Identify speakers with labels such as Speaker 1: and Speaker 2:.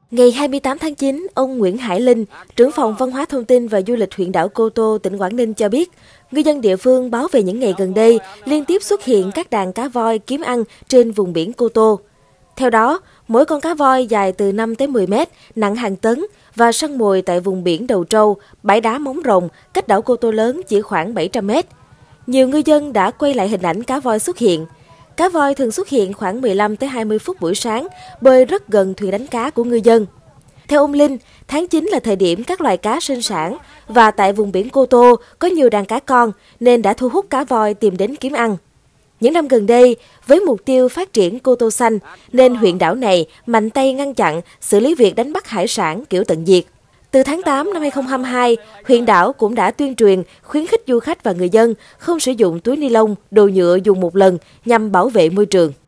Speaker 1: Ngày 28 tháng 9, ông Nguyễn Hải Linh, trưởng phòng Văn hóa Thông tin và Du lịch huyện đảo Cô Tô, tỉnh Quảng Ninh cho biết, ngư dân địa phương báo về những ngày gần đây liên tiếp xuất hiện các đàn cá voi kiếm ăn trên vùng biển Cô Tô. Theo đó, mỗi con cá voi dài từ 5 tới 10 mét, nặng hàng tấn và săn mồi tại vùng biển Đầu Trâu, bãi đá Móng Rồng, cách đảo Cô Tô lớn chỉ khoảng 700 mét. Nhiều ngư dân đã quay lại hình ảnh cá voi xuất hiện. Cá voi thường xuất hiện khoảng 15 tới 20 phút buổi sáng, bơi rất gần thuyền đánh cá của ngư dân. Theo ông Linh, tháng 9 là thời điểm các loài cá sinh sản và tại vùng biển Cô Tô có nhiều đàn cá con nên đã thu hút cá voi tìm đến kiếm ăn. Những năm gần đây, với mục tiêu phát triển Cô Tô xanh nên huyện đảo này mạnh tay ngăn chặn, xử lý việc đánh bắt hải sản kiểu tận diệt. Từ tháng 8 năm 2022, huyện đảo cũng đã tuyên truyền khuyến khích du khách và người dân không sử dụng túi ni lông, đồ nhựa dùng một lần nhằm bảo vệ môi trường.